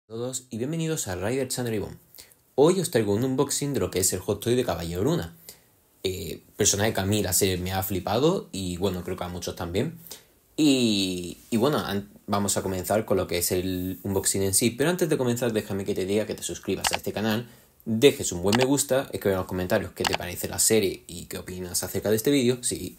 Todos y bienvenidos a Rider Channel Ribbon. Hoy os traigo un unboxing de lo que es el Hot Toy de Caballero Luna. Personaje que a mí la serie me ha flipado y bueno, creo que a muchos también. Y bueno, vamos a comenzar con lo que es el unboxing en sí. Pero antes de comenzar, déjame que te diga que te suscribas a este canal, dejes un buen me gusta, escribe en los comentarios qué te parece la serie y qué opinas acerca de este vídeo. Sí.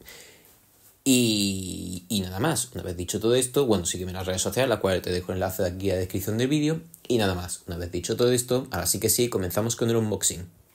Y nada más, una vez dicho todo esto, bueno, sígueme en las redes sociales, la cual te dejo el enlace aquí en la descripción del vídeo. Y nada más, una vez dicho todo esto, ahora sí que sí, comenzamos con el unboxing.